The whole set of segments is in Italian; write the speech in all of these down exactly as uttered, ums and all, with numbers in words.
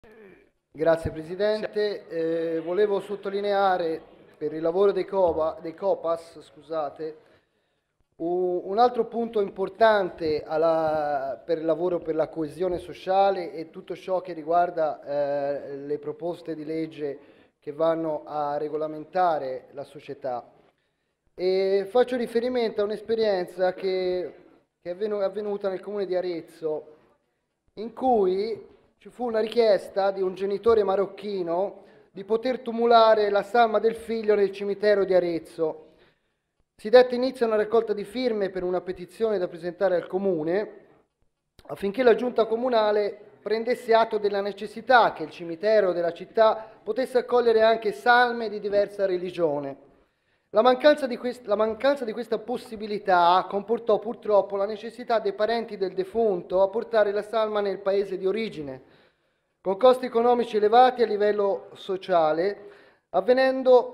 Grazie Presidente. Eh, volevo sottolineare per il lavoro dei, Copa, dei Copas, scusate, un, un altro punto importante alla, per il lavoro per la coesione sociale e tutto ciò che riguarda eh, le proposte di legge che vanno a regolamentare la società. E faccio riferimento a un'esperienza che, che è avvenuta nel comune di Arezzo, in cui ci fu una richiesta di un genitore marocchino di poter tumulare la salma del figlio nel cimitero di Arezzo. Si dette inizio a una raccolta di firme per una petizione da presentare al comune affinché la giunta comunale prendesse atto della necessità che il cimitero della città potesse accogliere anche salme di diversa religione. La mancanza, di quest- la mancanza di questa possibilità comportò purtroppo la necessità dei parenti del defunto a portare la salma nel paese di origine, con costi economici elevati a livello sociale, avvenendo,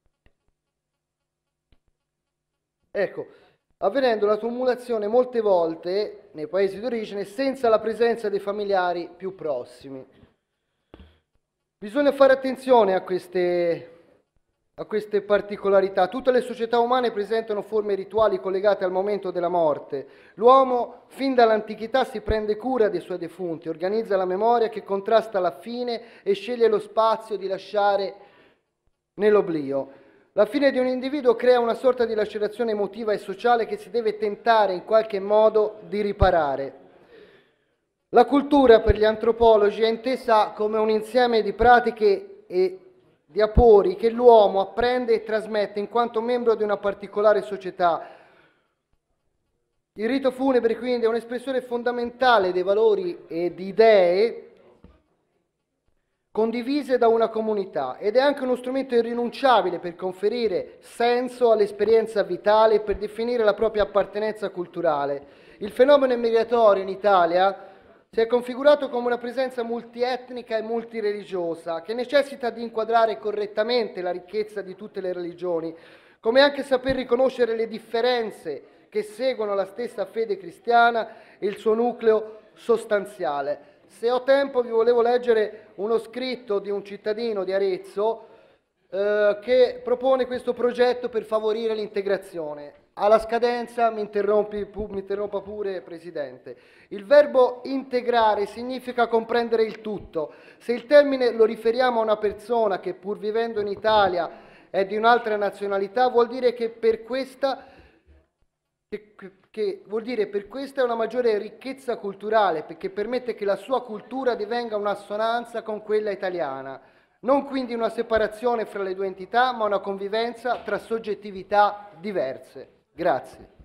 ecco, avvenendo la tumulazione molte volte nei paesi di origine senza la presenza dei familiari più prossimi. Bisogna fare attenzione a queste a queste particolarità. Tutte le società umane presentano forme rituali collegate al momento della morte. L'uomo, fin dall'antichità, si prende cura dei suoi defunti, organizza la memoria che contrasta la fine e sceglie lo spazio di lasciare nell'oblio. La fine di un individuo crea una sorta di lacerazione emotiva e sociale che si deve tentare in qualche modo di riparare. La cultura per gli antropologi è intesa come un insieme di pratiche e di apori che l'uomo apprende e trasmette in quanto membro di una particolare società. Il rito funebre quindi è un'espressione fondamentale dei valori e di idee condivise da una comunità ed è anche uno strumento irrinunciabile per conferire senso all'esperienza vitale e per definire la propria appartenenza culturale. Il fenomeno migratorio in Italia si è configurato come una presenza multietnica e multireligiosa che necessita di inquadrare correttamente la ricchezza di tutte le religioni, come anche saper riconoscere le differenze che seguono la stessa fede cristiana e il suo nucleo sostanziale. Se ho tempo vi volevo leggere uno scritto di un cittadino di Arezzo eh, che propone questo progetto per favorire l'integrazione. Alla scadenza mi, interrompi, pu, mi interrompa pure, Presidente. Il verbo integrare significa comprendere il tutto. Se il termine lo riferiamo a una persona che pur vivendo in Italia è di un'altra nazionalità, vuol dire che per questa, che, che vuol dire per questa è una maggiore ricchezza culturale, perché permette che la sua cultura divenga un'assonanza con quella italiana. Non quindi una separazione fra le due entità, ma una convivenza tra soggettività diverse. Grazie.